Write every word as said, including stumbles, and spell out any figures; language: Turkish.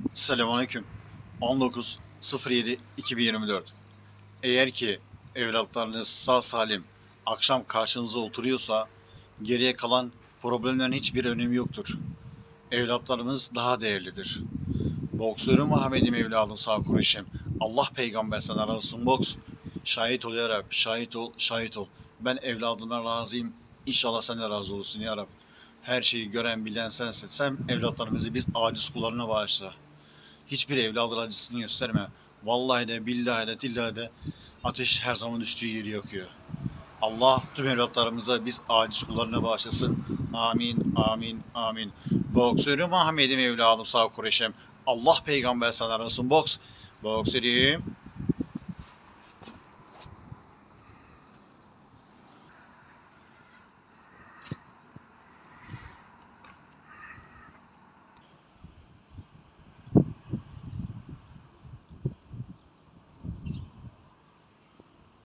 Selamünaleyküm. on dokuz yedi iki bin yirmi dört. Eğer ki evlatlarınız sağ salim akşam karşınıza oturuyorsa geriye kalan problemlerin hiçbir önemi yoktur. Evlatlarımız daha değerlidir. Boksörüm Ahmet'im evladım sağ kuruşum. Allah peygamber sana razı olsun boks. Şahit ol ya Rab, şahit ol, şahit ol. Ben evladına razıyım. İnşallah sen de razı olursun ya Rab. Her şeyi gören bilen sensin. Sen evlatlarımızı biz aciz kullarına bağışla. Hiçbir evladın acısını gösterme. Vallahi de billahi de tillahi de ateş her zaman düştüğü yeri yakıyor. Allah tüm evlatlarımıza biz aciz kullarına bağışlasın. Amin, amin, amin. Boksörüm Ahmet'im evladım sağ kuruşum. Allah peygamber sana olsun boks. Boksörüm.